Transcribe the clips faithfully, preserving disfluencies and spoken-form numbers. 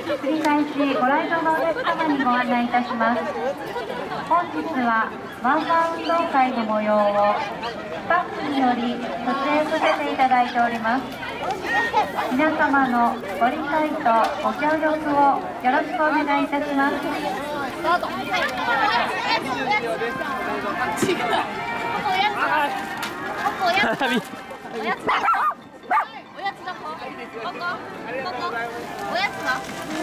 繰り返しご来場のお客様にご案内いたします。本日はワンマン運動会の模様をスタッフにより撮影させていただいております。皆様のご理解とご協力をよろしくお願いいたします。 違う。おやつだ。おやつだ。おやつだ。おやつだ。ここ。ここ。おやつだ。おやつだ。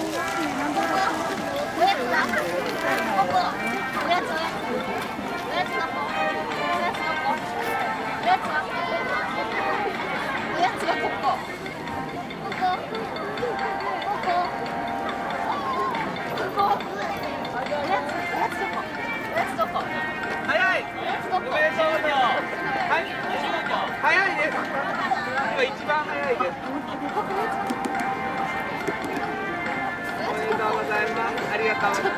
おやつだ。ここ。おやつ。おやつだ。おやつだ。おやつだ。おやつがここ。ここ。ここ。ここ。おやつ。おやつどこ。おやつどこ。 早い。おめでとうございます。はい。早いです。今一番早いです。おめでとうございます。ありがとうございます。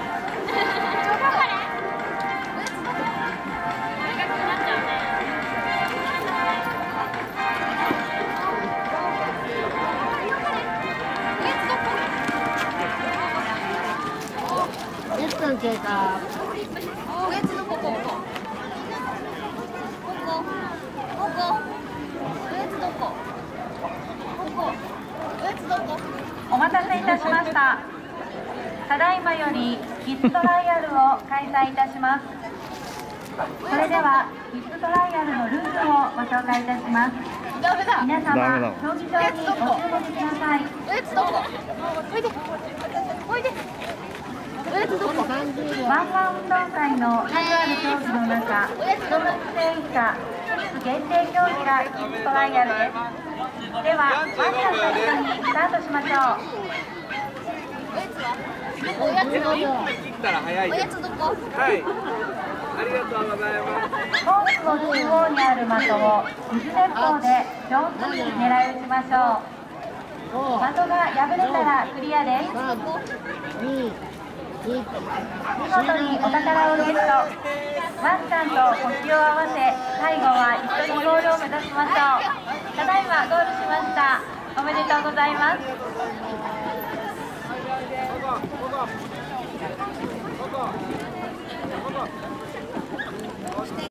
いっぷん経過。 おやつどこ。ここ。ここ。ここ。おやつどこ。ここ。おやつどこ。 お待たせいたしました。ただいまよりキッズトライアルを開催いたします。それではキッズトライアルのルールをご紹介いたします。 ダメだ。 皆様、競技場にご注目ください。 おやつどこ。おいで。おいで。おやつどこ。 ワンマン運動会の数ある競技の中、小学生以下限定競技がキッズトライアルです。では、まずは最初にスタートしましょう。 おやつは。おやつどこ。 切ったら早いおです。 やつどこ。 はい。ありがとうございます。 コースの中央にある的を水鉄砲で上手に狙い撃ちましょう。的が破れたらクリアです。見事にお宝をゲット。ワンちゃんと腰を合わせ、最後は一緒にゴールを目指しましょう。ただいまゴールしました。おめでとうございます。 ここ。ここ。ここ。ここ。